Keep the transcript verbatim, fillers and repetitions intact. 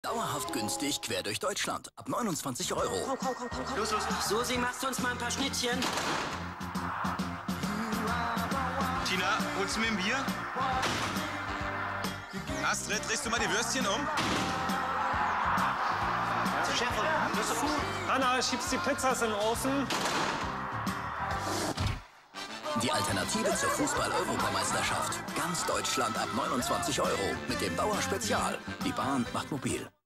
Dauerhaft günstig quer durch Deutschland. Ab neunundzwanzig Euro. Komm, komm, komm, komm, komm. Los, los. Susi, machst du uns mal ein paar Schnittchen? Tina, holst du mir ein Bier? Astrid, drehst du mal die Würstchen um? Chef, das ist gut. Anna, schiebst die Pizzas in den Ofen? Die Alternative zur Fußball-Europameisterschaft. Ganz Deutschland ab neunundzwanzig Euro. Mit dem Bauer Spezial. Die Bahn macht mobil.